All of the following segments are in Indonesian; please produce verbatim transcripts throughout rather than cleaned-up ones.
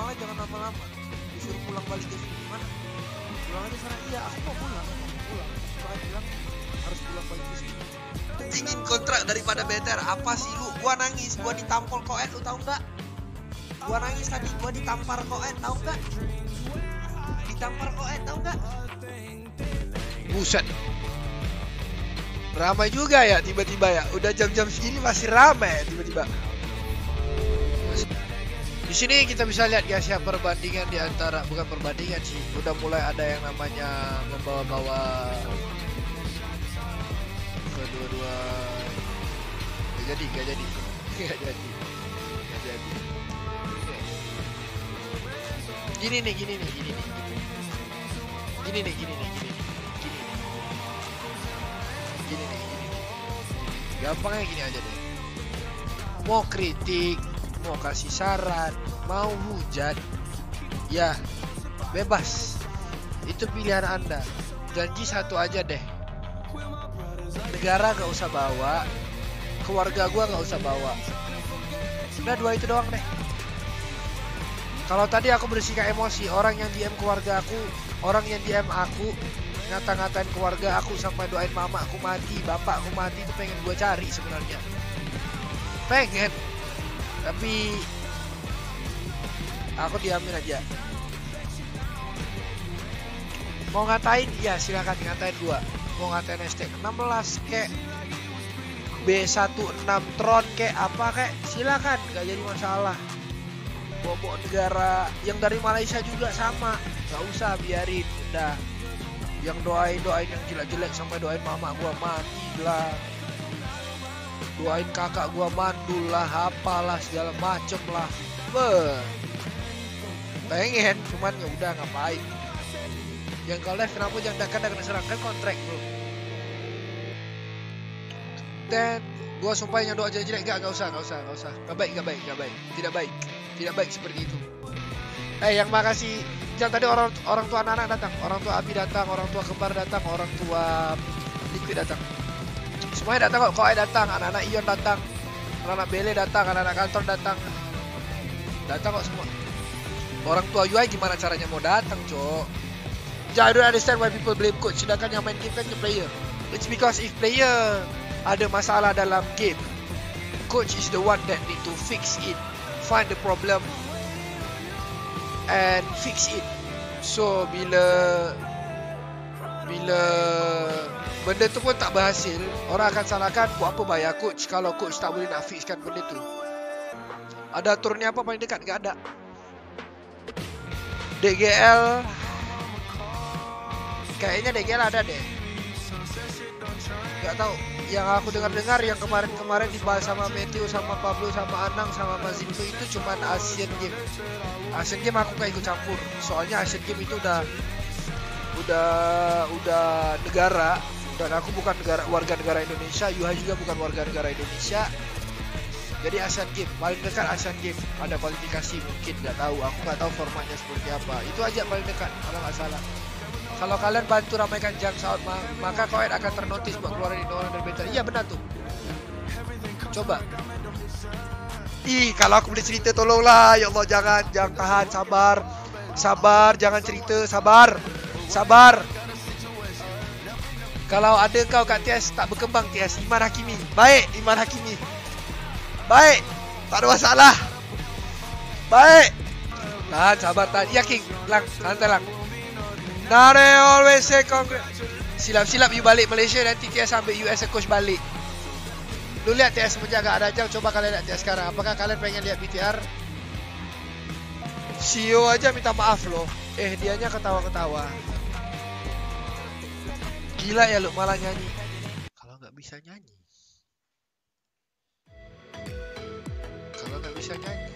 pulang aja, jangan lama-lama. Disuruh pulang balik ke sini gimana? Pulang aja sana. Iya, aku mau pulang, aku mau pulang. Soalnya bilang harus pulang balik ke sini. Tingin kontrak daripada better. Apa sih lu? Gua nangis, gua ditampol koen, lu tahu nggak? Gua nangis tadi, gua ditampar koen, tahu nggak? Ditampar koen, tahu nggak? Buset. Ramai juga ya tiba-tiba ya. Udah jam-jam segini masih ramai tiba-tiba. Di sini kita bisa lihat guys ya, perbandingan di antara, bukan perbandingan sih, udah mulai ada yang namanya membawa-bawa kedua-dua. Gak jadi, gak jadi, gak jadi, gak jadi. Gini nih, gini nih, gini nih, gini nih, gini nih, gini nih, gini nih, gini nih, gini nih. Gampangnya gini aja deh. Mau kritik, mau kasih saran, mau hujat, ya bebas. Itu pilihan Anda. Janji satu aja deh. Negara gak usah bawa, keluarga gua gak usah bawa. Udah dua itu doang deh. Kalau tadi aku bersikap emosi, orang yang D M keluarga aku, orang yang D M aku, ngata-ngatain keluarga aku sampai doain mama aku mati, bapak aku mati, itu pengen gue cari sebenarnya. Pengen. Tapi aku diamin aja. Mau ngatain, ya silakan ngatain gua. Mau ngatain S T enam belas kek, B satu enam Tron kek, apa kek, silakan, gak jadi masalah. Bawa negara yang dari Malaysia juga sama, gak usah, biarin, udah. Yang doain-doain yang jelek-jelek sampai doain mama gua mati lah, doain kakak gua mandul lah, apalah segala macem lah. Beuh. Pengen, cuman ya udah ngapain. Yang kau live kenapa jangan dakan kena serangkan kontrak bro. Dan gua sumpah yang doa jelek-jelek gak, gak usah, gak usah, gak usah. Gak baik, gak baik, gak baik. Tidak baik, tidak baik seperti itu. Eh yang makasih, yang tadi orang orang tua anak-anak datang, orang tua Abi datang, orang tua kembar datang, orang tua Liquid datang. Semuanya datang kok, kok datang, anak-anak Ion datang, anak-anak Bele datang, anak-anak kantor datang. Datang kok semua. Orang tua U I gimana caranya mau datang, cok? I don't understand why people blame coach, sedangkan yang main game kan ke player. It's because if player ada masalah dalam game, coach is the one that need to fix it, find the problem and fix it. So bila bila benda tu pun tak berhasil, orang akan salahkan buat apa bayar coach kalau coach tak boleh nak fixkan benda tu. Ada turunnya apa paling dekat? Gak ada. D G L kayaknya D G L ada deh. Gak tahu. Yang aku dengar-dengar yang kemarin-kemarin dibahas sama Matthew, sama Pablo, sama Anang, sama Mazito itu cuman Asian Game. Asian Game aku gak ikut campur. Soalnya Asian Game itu udah udah udah negara, dan aku bukan negara warga negara Indonesia, Yuha juga bukan warga negara Indonesia. Jadi Asian Game paling dekat, Asian Game ada kualifikasi mungkin, nggak tahu, aku nggak tahu formatnya seperti apa. Itu aja paling dekat kalau nggak salah. Kalau kalian bantu ramaikan jam saat, maka kalian akan ternotis buat keluarin orang dan better. Iya benar tuh. Coba. Ih, kalau aku boleh cerita tolonglah, ya Allah, jangan, jangan, tahan, sabar, sabar, jangan cerita, sabar, sabar. Kalau ada kau kat T S tak berkembang T S, Iman Hakimi, baik, Iman Hakimi. Baik, tak ada masalah. Baik. Tahan, sabar, tahan. Ya King, lang, santai lang. Nare always say congrats. Silap-silap you balik Malaysia, nanti T S ambil U S coach balik. Lu lihat T S semenjak gak ada jam, coba kalian lihat T S sekarang. Apakah kalian pengen lihat B T R? C E O aja minta maaf loh. Eh, dianya ketawa-ketawa. Gila ya lu, malah nyanyi. Kalau nggak bisa nyanyi. Kalau nggak bisa nyanyi.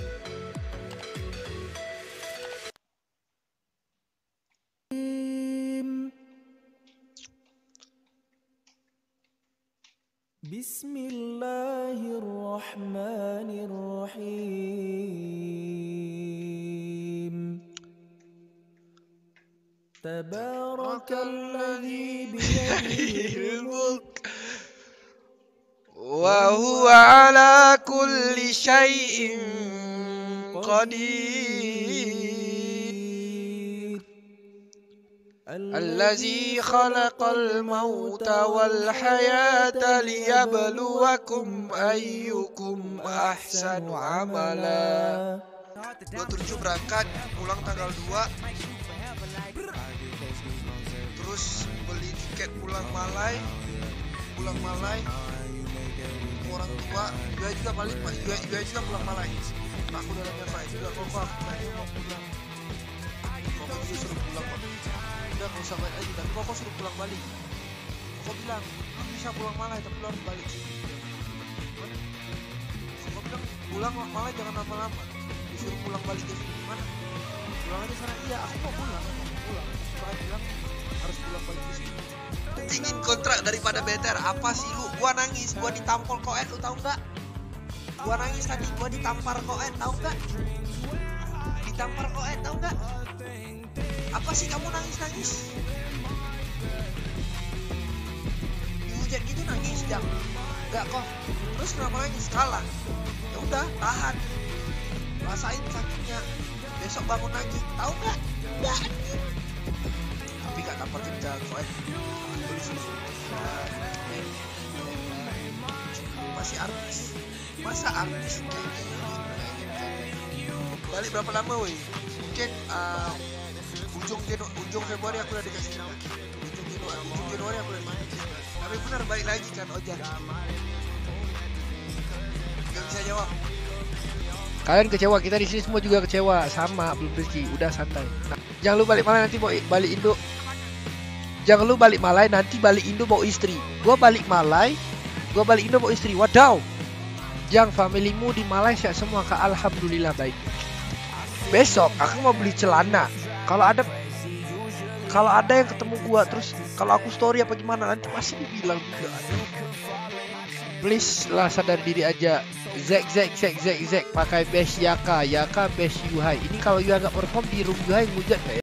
Bismillahirrahmanirrahim. Tabarakalladzi biyadihil mulk wa huwa ala kulli syai'in qadir. Allazi khalaqal mauta wal hayata liyabluwakum ayyukum ahsanu amala. dua puluh tujuh berangkat, pulang tanggal dua. Terus beli tiket pulang Malai, pulang Malai. Orang tua, juga juga balik, juga juga juga pulang Malai. Aku dalamnya Pak juga kok aku tadi mau pulang. Kok juga suruh pulang Pak. Udah nggak usah balik aja, tapi kok suruh pulang balik. Kok bilang, aku bisa pulang Malai tapi lo harus balik. Kok bilang pulang Malai jangan lama-lama. Disuruh pulang balik ke sini gimana? Pulang aja sana. Iya, aku mau pulang, aku mau pulang. Saya bilang harus pulang balik ke sini. Ingin kontrak daripada better. Apa sih lu? Gua nangis, gua ditampol koet, lu tahu nggak? Gua nangis tadi, gua ditampar koet, tahu nggak? Ditampar koet, tahu nggak? Apa sih kamu nangis-nangis? Dihujat gitu nangis, Jang? Enggak kok. Terus kenapa nangis? Kalah. Ya udah, tahan. Rasain sakitnya. Besok bangun lagi, tahu nggak? Nggak. Tapi nggak tampar kencang, koet. Masih artis, masa artis kayak gini? Balik berapa lama woi? Mungkin uh, ujung Janu ujung Februari aku udah dikasih nama. Ujung Januari, ujung Januari aku udah mati. Tapi benar balik lagi kan Ojan. Gak bisa jawab. Kalian kecewa, kita di sini semua juga kecewa, sama belum rezeki, udah santai. Nah, jangan lu balik Malai nanti mau balik Indo. Jangan lu balik Malai nanti balik Indo bawa istri. Gua balik Malai, gua balik Indo bawa istri. Wadaw. Jang, familimu di Malaysia semua Kak, alhamdulillah baik. Besok aku mau beli celana. Kalau ada kalau ada yang ketemu gua terus kalau aku story apa gimana nanti masih dibilang juga. Please lah sadar diri aja. Zek Zek Zek Zek Zek pakai base Yaka, Yaka base Yuhai. Ini kalau Yuhai nggak perform di room Yuhai ngujat kayak.